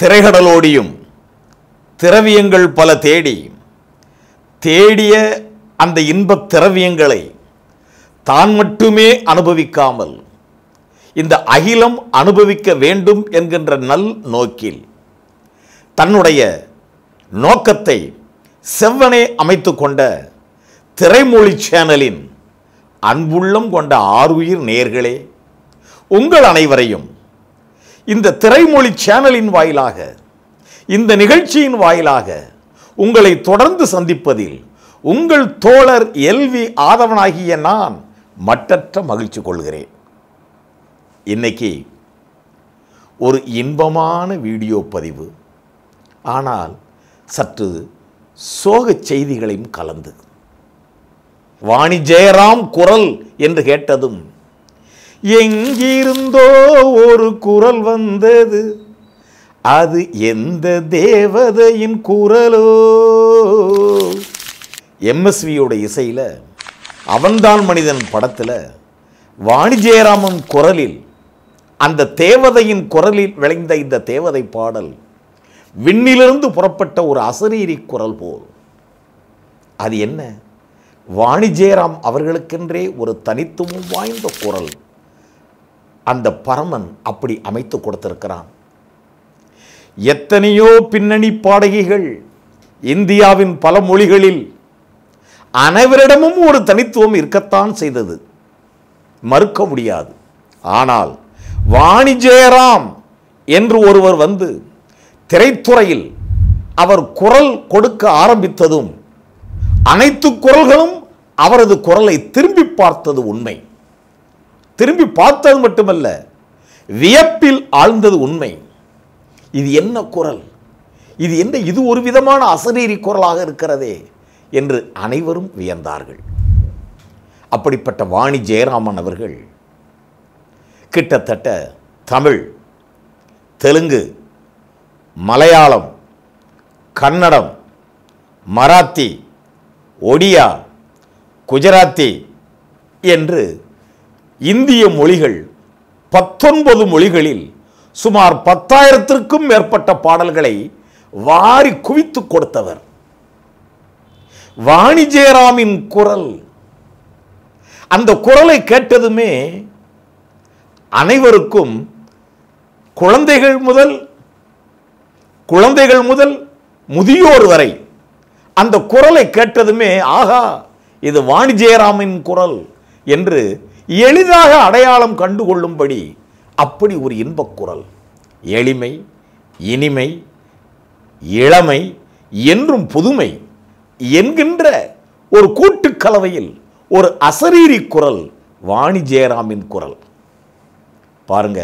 திரைகடலோடியும் திரவியங்கள் பல தேடிய அந்த இன்பத் திரவியங்களை தான் மட்டுமே அனுபவிக்காமல் இந்த அகிலம் அனுபவிக்க வேண்டும் என்கின்ற நல் நோக்கில் தன்னுடைய நோக்கத்தை செவ்வனே அமைத்து கொண்ட திரைமொழி சேனலின் அன்புள்ளம் கொண்ட ஆருயிர் நேயர்களே, உங்கள் அனைவரையும் இந்த திரைமொழி சேனலின் வாயிலாக, இந்த நிகழ்ச்சியின் வாயிலாக உங்களை தொடர்ந்து சந்திப்பதில் உங்கள் தோழர் எல்வி ஆதவனாகிய நான் மட்டற்ற மகிழ்ச்சி கொள்கிறேன். இன்னைக்கு ஒரு இன்பமான வீடியோ பதிவு, ஆனால் சற்று சோகச் செய்திகளையும் கலந்து. வாணி ஜெயராம் குரல் என்று கேட்டதும் எங்கிருந்தோ ஒரு குரல் வந்தது, அது எந்த தேவதையின் குரலோ. எம்எஸ்வியோட இசையில் அவன்தான் மனிதன் படத்தில் வாணி ஜெயராமன் குரலில், அந்த தேவதையின் குரலில் விளைந்த இந்த தேவதை பாடல் விண்ணிலிருந்து புறப்பட்ட ஒரு அசரீரி குரல் போல். அது என்ன? வாணி ஜெயராம் அவர்களுக்கென்றே ஒரு தனித்துவம் வாய்ந்த குரல் அந்த பரமன் அப்படி அமைத்து கொடுத்திருக்கிறான். எத்தனையோ பின்னணி பாடகிகள் இந்தியாவின் பல மொழிகளில் அனைவரிடமும் ஒரு தனித்துவம் இருக்கத்தான் செய்தது, மறுக்க முடியாது. ஆனால் வாணி ஜெயராம் என்று ஒருவர் வந்து திரைத்துறையில் அவர் குரல் கொடுக்க ஆரம்பித்ததும் அனைத்து குரல்களும் அவரது குரலை திரும்பி பார்த்தது உண்மை. திரும்பி பார்த்தது மட்டுமல்ல, வியப்பில் ஆழ்ந்தது உண்மை. இது என்ன குரல், இது என்ன, இது ஒரு விதமான அசரீரி குரலாக இருக்கிறதே என்று அனைவரும் வியந்தார்கள். அப்படிப்பட்ட வாணி ஜெயராமன் அவர்கள் கிட்டத்தட்ட தமிழ், தெலுங்கு, மலையாளம், கன்னடம், மராத்தி, ஒடியா, குஜராத்தி என்று இந்திய மொழிகள் 19 மொழிகளில் சுமார் 10,000த்திற்கும் மேற்பட்ட பாடல்களை வாரி குவித்து கொடுத்தவர் வாணி ஜெயராமின் குரல். அந்த குரலை கேட்டதுமே அனைவருக்கும், குழந்தைகள் முதல் முதியோர் வரை அந்த குரலை கேட்டதுமே ஆகா, இது வாணி ஜெயராமின் குரல் என்று எளிதாக அடையாளம் கண்டுகொள்ளும்படி அப்படி ஒரு இன்பக் குரல். எளிமை, இனிமை, இளமை என்றும் புதுமை என்கின்ற ஒரு கூட்டுக்கலவையில் ஒரு அசரீரி குரல் வாணி ஜெயராமின் குரல். பாருங்க,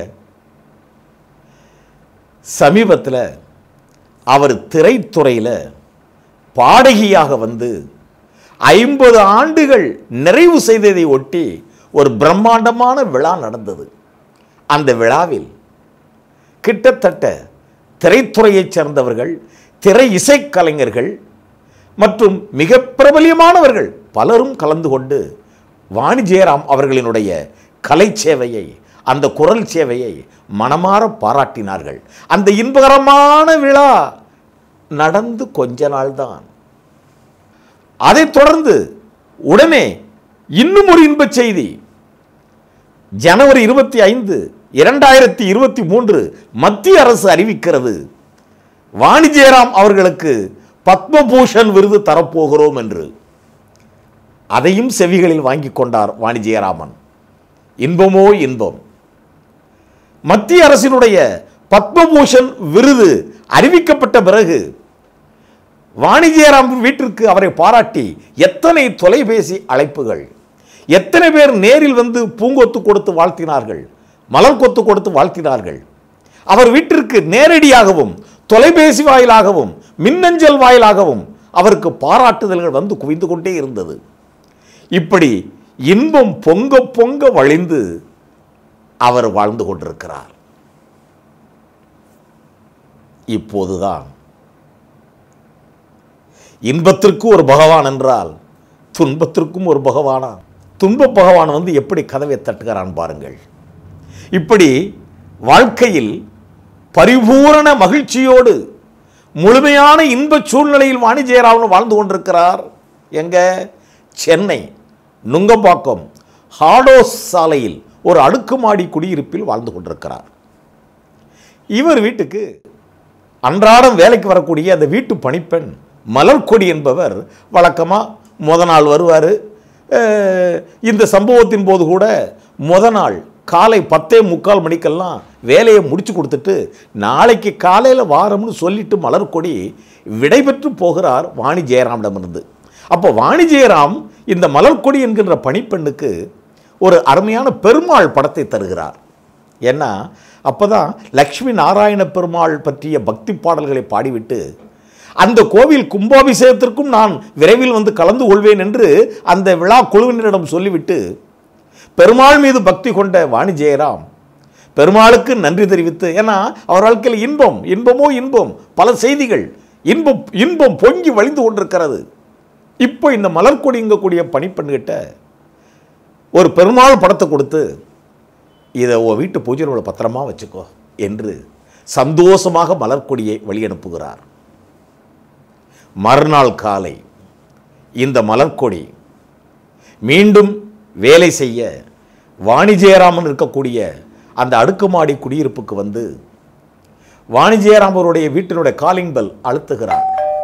சமீபத்தில் அவர் திரைத்துறையில் பாடகியாக வந்து 50 ஆண்டுகள் நிறைவு செய்ததை ஒட்டி ஒரு பிரம்மாண்டமான விழா நடந்தது. அந்த விழாவில் கிட்டத்தட்ட திரைத்துறையைச் சேர்ந்தவர்கள், திரை இசைக்கலைஞர்கள் மற்றும் மிக பிரபலியமானவர்கள் பலரும் கலந்து கொண்டு வாணி ஜெயராம் அவர்களினுடைய கலை சேவையை, அந்த குரல் சேவையை மனமாற பாராட்டினார்கள். அந்த இன்பகரமான விழா நடந்து கொஞ்ச நாள்தான். அதைத் தொடர்ந்து உடனே இன்னும் ஒரு இன்பச் செய்தி. ஜனவரி 25, 2023 மத்திய அரசு அறிவிக்கிறது, வாணி ஜெயராம் அவர்களுக்கு பத்மபூஷன் விருது தரப்போகிறோம் என்று. அதையும் செவிகளில் வாங்கி கொண்டார் வாணி ஜெயராமன். இன்பமோ இன்பம். மத்திய அரசினுடைய பத்மபூஷன் விருது அறிவிக்கப்பட்ட பிறகு வாணி ஜெயராம் வீட்டிற்கு அவரை பாராட்டி எத்தனை தொலைபேசி அழைப்புகள், எத்தனை பேர் நேரில் வந்து பூங்கொத்து கொடுத்து வாழ்த்தினார்கள், மலர் கொத்து கொடுத்து வாழ்த்தினார்கள். அவர் வீட்டிற்கு நேரடியாகவும் தொலைபேசி வாயிலாகவும் மின்னஞ்சல் வாயிலாகவும் அவருக்கு பாராட்டுதல்கள் வந்து குவிந்து கொண்டே இருந்தது. இப்படி இன்பம் பொங்க பொங்க வழிந்து அவர் வாழ்ந்து கொண்டிருக்கிறார். இப்போதுதான் இன்பத்திற்கு ஒரு பகவான் என்றால் துன்பத்திற்கும் ஒரு பகவானா? துன்ப பகவான் வந்து எப்படி கதவை தட்டுகிறான் பாருங்கள். இப்படி வாழ்க்கையில் பரிபூரண மகிழ்ச்சியோடு முழுமையான இன்ப சூழ்நிலையில் வாணி ஜெயராமன் வாழ்ந்து கொண்டிருக்கிறார். எங்க? சென்னை நுங்கம்பாக்கம் ஹாடோஸ் சாலையில் ஒரு அடுக்குமாடி குடியிருப்பில் வாழ்ந்து கொண்டிருக்கிறார். இவர் வீட்டுக்கு அன்றாடம் வேலைக்கு வரக்கூடிய அந்த வீட்டு பணிப்பெண் மலர்கொடி என்பவர் வழக்கமாக முத நாள் வருவார். இந்த சம்பவத்தின் போது கூட முத நாள் காலை 10:45 மணிக்கெல்லாம் வேலையை முடிச்சு கொடுத்துட்டு நாளைக்கு காலையில் வாரம்னு சொல்லிட்டு மலர்கொடி விடைபெற்று போகிறார் வாணி ஜெயராமிடமிருந்து. அப்போ வாணி ஜெயராம் இந்த மலர்கொடி என்கின்ற பணிப்பெண்ணுக்கு ஒரு அருமையான பெருமாள் படத்தை தருகிறார். ஏன்னா அப்போதான் லக்ஷ்மி நாராயண பெருமாள் பற்றிய பக்தி பாடல்களை பாடிவிட்டு அந்த கோவில் கும்பாபிஷேகத்திற்கும் நான் விரைவில் வந்து கலந்து கொள்வேன் என்று அந்த விழா குழுவினரிடம் சொல்லிவிட்டு பெருமாள் மீது பக்தி கொண்ட வாணி ஜெயராம் பெருமாளுக்கு நன்றி தெரிவித்து, ஏன்னா அவர் வாழ்க்கையில் இன்பமோ இன்பம், பல செய்திகள், இன்பம் பொங்கி வழிந்து கொண்டிருக்கிறது. இப்போ இந்த மலர்கொடி இங்கக்கூடிய பணிப்பெண்கிட்ட ஒரு பெருமாள் படத்தை கொடுத்து இதை உன் வீட்டு பூஜை ரூமில் பத்திரமா வச்சுக்கோ என்று சந்தோஷமாக மலர்கொடியை வழியனுப்புகிறார். மறுநாள் காலை இந்த மலர்கொடி மீண்டும் வேலை செய்ய வாணி ஜெயராமன் இருக்கக்கூடிய அந்த அடுக்குமாடி குடியிருப்புக்கு வந்து வாணி ஜெயராம் அவருடைய வீட்டினுடைய காலிங் பெல் அழுத்துகிறார்.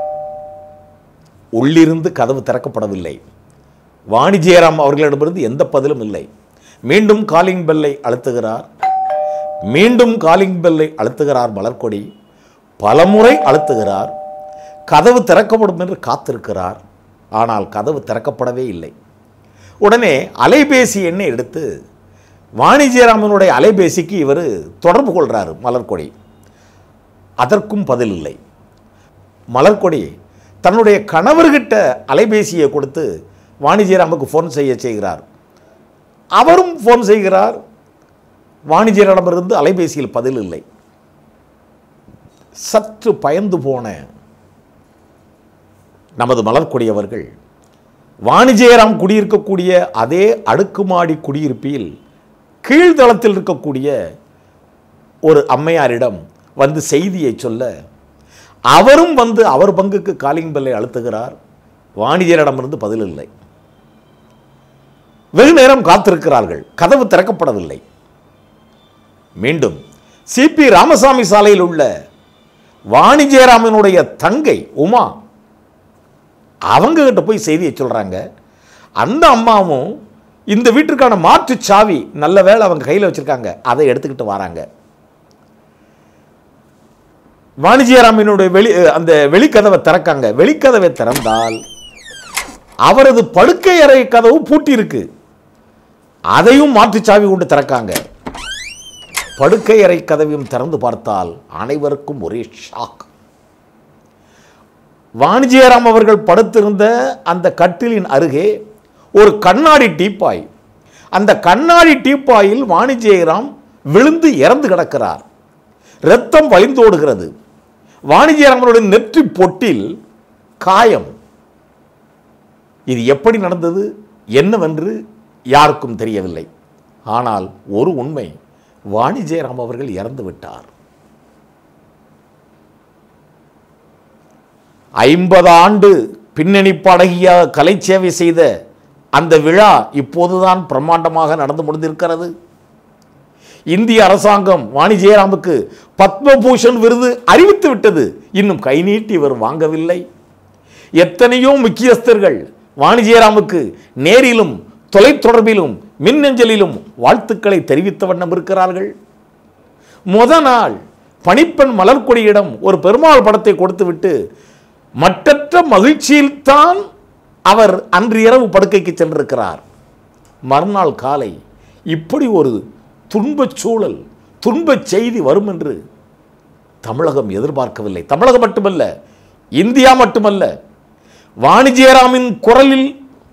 உள்ளிருந்து கதவு திறக்கப்படவில்லை. வாணி ஜெயராம் அவர்களிடமிருந்து எந்த பதிலும் இல்லை. மீண்டும் காலிங் பெல்லை அழுத்துகிறார். மீண்டும் காலிங் பெல்லை அழுத்துகிறார் மலர்கொடி. பலமுறை அழுத்துகிறார். கதவு திறக்கப்படும் என்று காத்திருக்கிறார். ஆனால் கதவு திறக்கப்படவே இல்லை. உடனே அலைபேசி எண்ணை எடுத்து வாணி ஜெயராமனுடைய அலைபேசிக்கு இவர் தொடர்பு கொள்கிறார் மலர்கொடி. அதற்கும் பதில் இல்லை. மலர்கொடி தன்னுடைய கணவர்கிட்ட அலைபேசியை கொடுத்து வாணி ஜெயராமுக்கு ஃபோன் செய்கிறார். அவரும் ஃபோன் செய்கிறார். வாணி ஜெயராமிடமிருந்து அலைபேசியில் பதில் இல்லை. சற்று பயந்து போன நமது மலர்கொடி அவர்கள் வாணி ஜெயராம் குடியிருக்கக்கூடிய அதே அடுக்குமாடி குடியிருப்பில் கீழ்தளத்தில் இருக்கக்கூடிய ஒரு அம்மையாரிடம் வந்து செய்தியை சொல்ல அவரும் வந்து அவர் பங்குக்கு காலிங் பெல்லை அழுத்துகிறார். வாணி ஜெயராமிடமிருந்து பதில் இல்லை. வெகு நேரம் காத்திருக்கிறார்கள். கதவு திறக்கப்படவில்லை. மீண்டும் சிபி ராமசாமி சாலையில் உள்ள வாணி ஜெயராமனுடைய தங்கை உமா அவங்க கிட்ட போய் செய்தியை சொல்றாங்க. அந்த அம்மாவும் இந்த வீட்டுக்கான மாற்று சாவி நல்ல வேளை அவங்க கையில் வச்சிருக்காங்க, அதை எடுத்துக்கிட்டு வராங்க. வாணி ஜெயராமனுடைய அந்த வெளிக்கதவை திறக்காங்க. வெளிக்கதவை திறந்தால் அவரது படுக்கை அறை கதவு பூட்டி இருக்கு. அதையும் மாற்று சாவி கொண்டு திறக்காங்க. படுக்கை அறை கதவையும் திறந்து பார்த்தால் அனைவருக்கும் ஒரே ஷாக். வாணி ஜெயராம் அவர்கள் படுத்திருந்த அந்த கட்டிலின் அருகே ஒரு கண்ணாடி டீப்பாய். அந்த கண்ணாடி டீப்பாயில் வாணி ஜெயராம் விழுந்து இறந்து கிடக்கிறார். இரத்தம் வழிந்தோடுகிறது. வாணி ஜெயராமனுடைய நெற்றி பொட்டில் காயம். இது எப்படி நடந்தது என்னவென்று யாருக்கும் தெரியவில்லை. ஆனால் ஒரு உண்மை, வாணி ஜெயராம் அவர்கள் இறந்து விட்டார். 50 ஆண்டு பின்னணி பாடகியாக கலை சேவை செய்த அந்த விழா இப்போதுதான் பிரம்மாண்டமாக நடந்து முடிந்திருக்கிறது. இந்திய அரசாங்கம் வாணி ஜெயராமுக்கு பத்மபூஷன் விருது அறிவித்து விட்டது. இன்னும் கை நீட்டி இவர் வாங்கவில்லை. எத்தனையோ முக்கியஸ்தர்கள் வாணி ஜெயராமுக்கு நேரிலும் தொலைத்தொடர்பிலும் மின்னஞ்சலிலும் வாழ்த்துக்களை தெரிவித்த வண்ணம் இருக்கிறார்கள். முத நாள் பணிப்பெண் மலர்கொடியிடம் ஒரு பெருமாள் படத்தை கொடுத்துவிட்டு மற்றற்ற மகிழ்ச்சியில்தான் அவர் அன்று இரவு படுக்கைக்கு சென்றிருக்கிறார். மறுநாள் காலை இப்படி ஒரு துன்பச் சூழல், துன்பச் செய்தி வரும் என்று தமிழகம் எதிர்பார்க்கவில்லை. தமிழகம் மட்டுமல்ல, இந்தியா மட்டுமல்ல, வாணி ஜெயராமின் குரலில்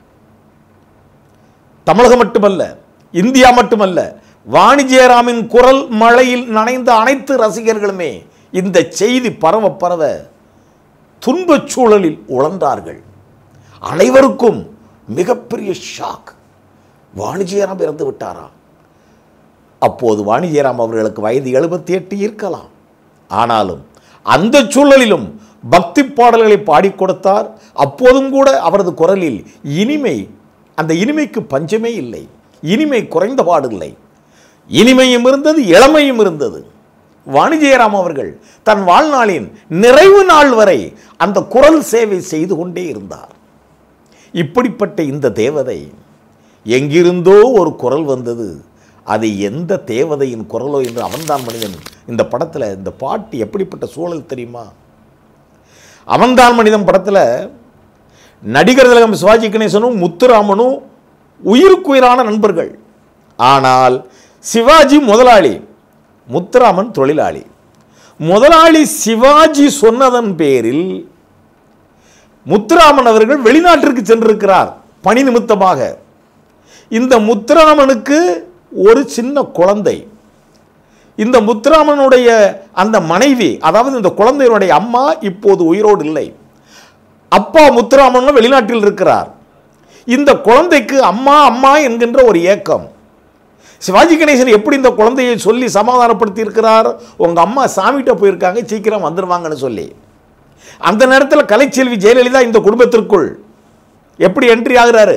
தமிழகம் மட்டுமல்ல, இந்தியா மட்டுமல்ல, வாணி ஜெயராமின் குரல் மழையில் நனைந்த அனைத்து ரசிகர்களுமே இந்த செய்தி பரவ பரவ துன்பச் சூழலில் உழந்தார்கள். அனைவருக்கும் மிகப்பெரிய ஷாக். வாணி ஜெயராம் இறந்து விட்டாரா? அப்போது வாணி ஜெயராம் அவர்களுக்கு வயது 78 இருக்கலாம். ஆனாலும் அந்த சூழலிலும் பக்தி பாடல்களை பாடிக் கொடுத்தார். அப்போதும் கூட அவரது குரலில் இனிமை, அந்த இனிமைக்கு பஞ்சமே இல்லை. இனிமை குறைந்த பாடில்லை. இனிமையும் இருந்தது, இளமையும் இருந்தது. வாணி ஜெயராம் அவர்கள் தன் வாழ்நாளின் நிறைவு நாள் வரை அந்த குரல் சேவை செய்து கொண்டே இருந்தார். இப்படிப்பட்ட இந்த தேவதை எங்கிருந்தோ ஒரு குரல் வந்தது. அது எந்த தேவதையின் குரலோ என்று அவன்தான் மனிதன். இந்த படத்தில் இந்த பாட்டு எப்படிப்பட்ட சூழல் தெரியுமா? அவன்தான் மனிதன் படத்தில் நடிகர் திலகம் சிவாஜி கணேசனும் முத்துராமனும் உயிருக்குயிரான நண்பர்கள். ஆனால் சிவாஜி முதலாளி, முத்துராமன் தொழிலாளி. முதலாளி சிவாஜி சொன்னதன் பேரில் முத்துராமன் அவர்கள் வெளிநாட்டிற்கு சென்றிருக்கிறார் பணி நிமித்தமாக. இந்த முத்துராமனுக்கு ஒரு சின்ன குழந்தை. இந்த முத்துராமனுடைய அந்த மனைவி, அதாவது இந்த குழந்தையினுடைய அம்மா இப்போது உயிரோடு இல்லை. அப்பா முத்துராமன் வெளிநாட்டில் இருக்கிறார். இந்த குழந்தைக்கு அம்மா அம்மா என்கின்ற ஒரு ஏக்கம். சிவாஜி கணேசன் எப்படி இந்த குழந்தையை சொல்லி சமாதானப்படுத்தி இருக்கிறார்? உங்க அம்மா சாமிகிட்ட போயிருக்காங்க, சீக்கிரம் வந்துடுவாங்கன்னு சொல்லி. அந்த நேரத்தில் கலைச்செல்வி ஜெயலலிதா இந்த குடும்பத்திற்குள் எப்படி என்ட்ரி ஆகிறாரு?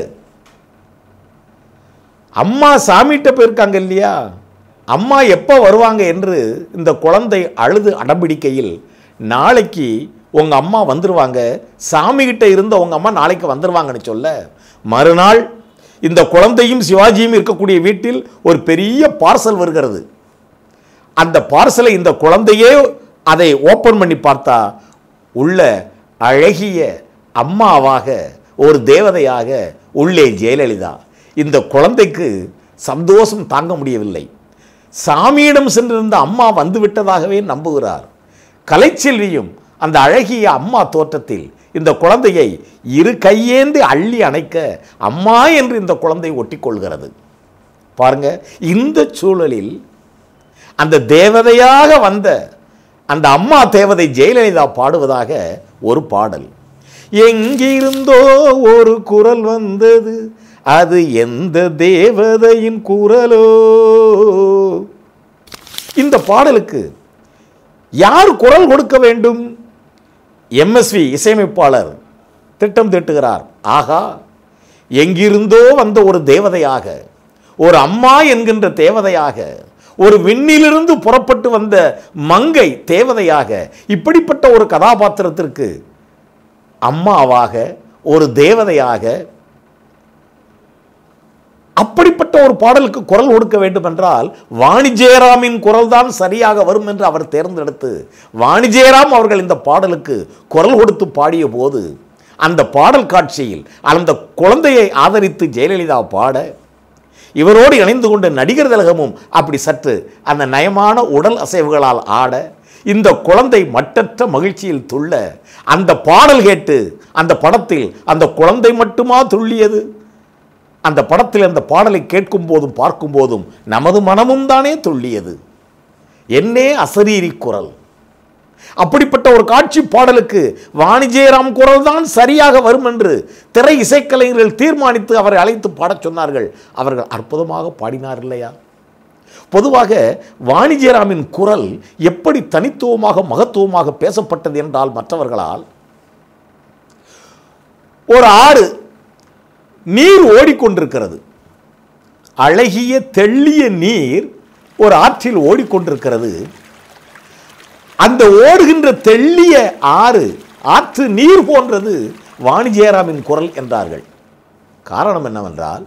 அம்மா சாமிகிட்ட போயிருக்காங்க இல்லையா, அம்மா எப்போ வருவாங்க என்று இந்த குழந்தை அழுது அடம்பிடிக்கையில், நாளைக்கு உங்கள் அம்மா வந்துடுவாங்க, சாமிகிட்ட இருந்த உங்கள் அம்மா நாளைக்கு வந்துடுவாங்கன்னு சொல்ல, மறுநாள் இந்த குழந்தையும் சிவாஜியும் இருக்கக்கூடிய வீட்டில் ஒரு பெரிய பார்சல் வருகிறது. அந்த பார்சலை இந்த குழந்தையே அதை ஓப்பன் பண்ணி பார்த்தா உள்ள அழகிய அம்மாவாக ஒரு தேவதையாக உள்ளே ஜெயலலிதா. இந்த குழந்தைக்கு சந்தோஷம் தாங்க முடியவில்லை. சாமியிடம் சென்றிருந்த அம்மா வந்துவிட்டதாகவே நம்புகிறார். கலைச்செல்வியும் அந்த அழகிய அம்மா தோற்றத்தில் இந்த குழந்தையை இரு கையேந்தி அள்ளி அணைக்க அம்மா என்று இந்த குழந்தை ஒட்டிக்கொள்கிறது. பாருங்க, இந்த சூழலில் அந்த தேவதையாக வந்த அந்த அம்மா தேவதை ஜெயலலிதா பாடுவதாக ஒரு பாடல். எங்கிருந்தோ ஒரு குரல் வந்தது, அது எந்த தேவதையின் குரலோ. இந்த பாடலுக்கு யார் குரல் கொடுக்க வேண்டும்? எம்எஸ்வி இசையமைப்பாளர் திட்டம் தீட்டுகிறார். ஆகா, எங்கிருந்தோ வந்த ஒரு தேவதையாக, ஒரு அம்மா என்கின்ற தேவதையாக, ஒரு விண்ணிலிருந்து புறப்பட்டு வந்த மங்கை தேவதையாக, இப்படிப்பட்ட ஒரு கதாபாத்திரத்திற்கு அம்மாவாக, ஒரு தேவதையாக, அப்படிப்பட்ட ஒரு பாடலுக்கு குரல் கொடுக்க வேண்டும் என்றால் வாணி ஜெயராமின் குரல் தான் சரியாக வரும் என்று அவர் தேர்ந்தெடுத்து வாணி ஜெயராம் அவர்கள் இந்த பாடலுக்கு குரல் கொடுத்து பாடிய போது அந்த பாடல் காட்சியில் அந்த குழந்தையை ஆதரித்து ஜெயலலிதா பாட, இவரோடு இணைந்து கொண்ட நடிகர் திலகமும் அப்படி சற்று அந்த நயமான உடல் அசைவுகளால் ஆட, இந்த குழந்தை மட்டற்ற மகிழ்ச்சியில் துள்ள, அந்த பாடல் கேட்டு அந்த படத்தில் அந்த குழந்தை மட்டுமா துள்ளியது? அந்த படத்தில் அந்த பாடலை கேட்கும் போதும் பார்க்கும் போதும் நமது மனமும் தானே துள்ளியது. என்னே அசரீரி குரல். அப்படிப்பட்ட ஒரு காட்சி பாடலுக்கு வாணி ஜெயராம் குரல் தான் சரியாக வரும் என்று திரை இசைக்கலைஞர்கள் தீர்மானித்து அவரை அழைத்து பாடச் சொன்னார்கள். அவர்கள் அற்புதமாக பாடினார் இல்லையா? பொதுவாக வாணி ஜெயராமின் குரல் எப்படி தனித்துவமாக மகத்துவமாக பேசப்பட்டது என்றால், மற்றவர்களால் ஒரு ஆறு நீர் ஓடிக்கொண்டிருக்கிறது, அழகிய தெள்ளிய நீர் ஒரு ஆற்றில் ஓடிக்கொண்டிருக்கிறது. அந்த ஓடுகின்ற தெள்ளிய ஆற்று நீர் போன்றது வாணி ஜெயராமின் குரல் என்றார்கள். காரணம் என்னவென்றால்,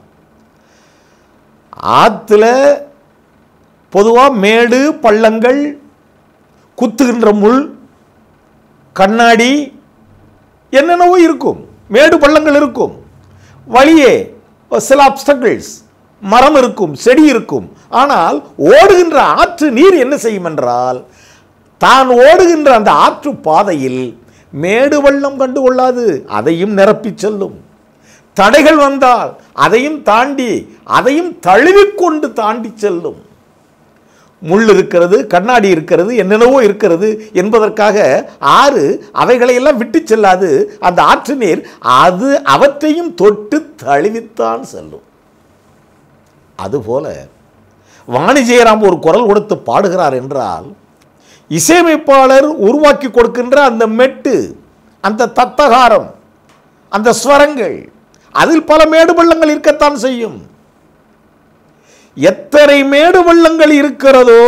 ஆற்றுல பொதுவாக மேடு பள்ளங்கள், குத்துகின்ற முள், கண்ணாடி, என்னென்னவோ இருக்கும், மேடு பள்ளங்கள் இருக்கும், வழியே சில அப்டக்கிள்ஸ், மரம் இருக்கும், செடி இருக்கும். ஆனால் ஓடுகின்ற ஆற்று நீர் என்ன செய்யும் என்றால், தான் ஓடுகின்ற அந்த ஆற்று பாதையில் மேடு பள்ளம் கண்டுகொள்ளாது, அதையும் நிரப்பி செல்லும். தடைகள் வந்தால் அதையும் தாண்டி, அதையும் தழுவிக்கொண்டு தாண்டி செல்லும். முள் இருக்கிறது, கண்ணாடி இருக்கிறது, என்னென்னவோ இருக்கிறது என்பதற்காக ஆறு அவைகளையெல்லாம் விட்டு செல்லாது. அந்த ஆற்று நீர் அது அவற்றையும் தொட்டு தழுவித்தான் செல்லும். அதுபோல வாணி ஜெயராம் ஒரு குரல் கொடுத்து பாடுகிறார் என்றால், இசையமைப்பாளர் உருவாக்கி கொடுக்கின்ற அந்த மெட்டு, அந்த தத்தகாரம், அந்த ஸ்வரங்கள், அதில் பல மேடு பள்ளங்கள் இருக்கத்தான் செய்யும். எத்தனை மேடு பள்ளங்கள் இருக்கிறதோ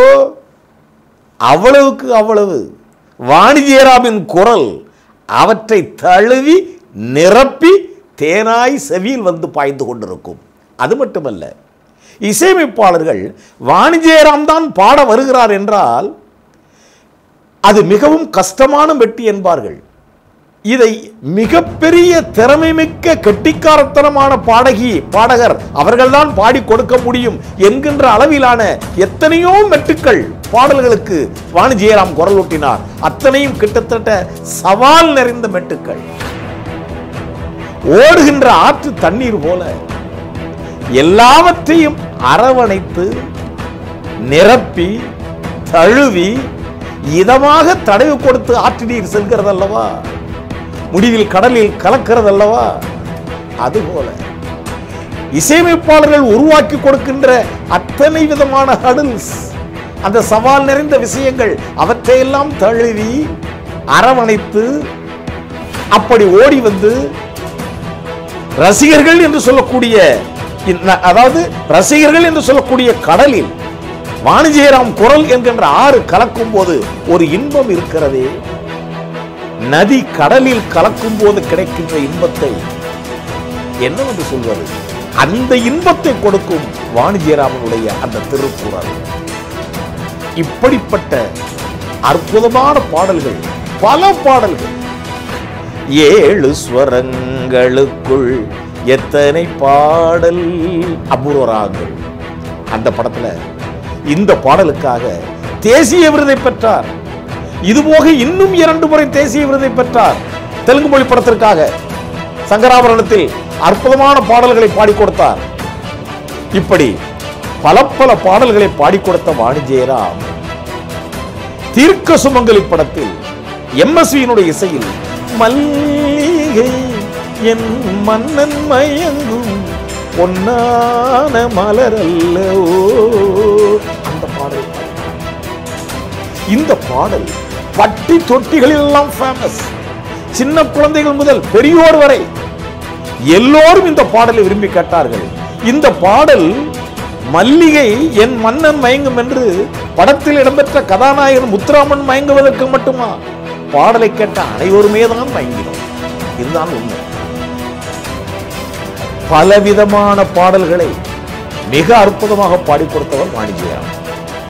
அவ்வளவுக்கு அவ்வளவு வாணி ஜெயராமின் குரல் அவற்றை தழுவி நிரப்பி தேனாய் செவியில் வந்து பாய்ந்து கொண்டிருக்கும். அது மட்டுமல்ல, இசையமைப்பாளர்கள் வாணி ஜெயராம் தான் பாட வருகிறார் என்றால் அது மிகவும் கஷ்டமான மெட்டு என்பார்கள். இதை மிகப்பெரிய திறமை மிக்க கெட்டிக்காரத்தனமான பாடகர் அவர்கள்தான் பாடி கொடுக்க முடியும் என்கின்ற அளவிலான எத்தனையோ மெட்டுக்கள் பாடல்களுக்கு வாணி ஜெயராம் குரல் ஊட்டினார். அத்தனையும் கிட்டத்தட்ட சவால் நிறைந்த மெட்டுக்கள். ஓடுகின்ற ஆற்று தண்ணீர் போல எல்லாவற்றையும் அரவணைத்து நிரப்பி தழுவி இதமாக தடவி கொடுத்து ஆற்று நீர் செல்கிறது அல்லவா, முடிவில் கடலில் கலக்கிறது அல்லவா, அதுபோல இசையமைப்பாளர்கள் உருவாக்கி கொடுக்கின்ற அத்தனை விதமான ஹடில்ஸ், அந்த சவால் நிறைந்த விஷயங்கள், அவற்றையெல்லாம் தழுவி அரவணைத்து அப்படி ஓடி வந்து ரசிகர்கள் என்று சொல்லக்கூடிய, அதாவது ரசிகர்கள் என்று சொல்லக்கூடிய கடலில் வாணி ஜெயராம் குரல் என்கின்ற ஆறு கலக்கும் போது ஒரு இன்பம் இருக்கிறதே, நதி கடலில் கலக்கும் போது கிடைக்கின்ற இன்பத்தை என்னவென்று சொல்வது? அந்த இன்பத்தை கொடுக்கும் வாணி ஜெயராமனுடைய அந்த திருக்குறள். இப்படிப்பட்ட அற்புதமான பாடல்கள், பல பாடல்கள். 7 ஸ்வரங்களுக்குள் எத்தனை பாடல், அபூர்வராகங்கள். அந்த படத்துல இந்த பாடலுக்காக தேசிய விருதை பெற்றார். இதுபோக இன்னும் 2 முறை தேசிய விருதை பெற்றார். தெலுங்கு மொழி படத்திற்காக சங்கராபரணத்தில் அற்புதமான பாடல்களை பாடி கொடுத்தார். இப்படி பல பல பாடல்களை பாடி கொடுத்த வாணி ஜெயராம் தீர்க்க சுமங்கலி படத்தில் MSV இசையில் மல்லிகை என் மன்னன் மயங்கும் பொன்னான மலரல்லவோ அந்த பாடல். இந்த பாடல் பட்டி தொட்டிகளில் எல்லாம் ஃபேமஸ். சின்ன குழந்தைகள் முதல் பெரியோர் வரை எல்லோரும் இந்த பாடலை விரும்பி கேட்டார்கள். இந்த பாடல் மல்லிகை என் மன்னன் மயங்கும் என்று படத்தில் இடம்பெற்ற கதாநாயகன் முத்துராமன் மயங்குவதற்கு மட்டுமா? பாடலை கேட்ட அனைவருமே தான் மயங்கினோம். இதுதான் உண்மை. பலவிதமான பாடல்களை மிக அற்புதமாக பாடி கொடுத்தவர் வாணி ஜெயராம்.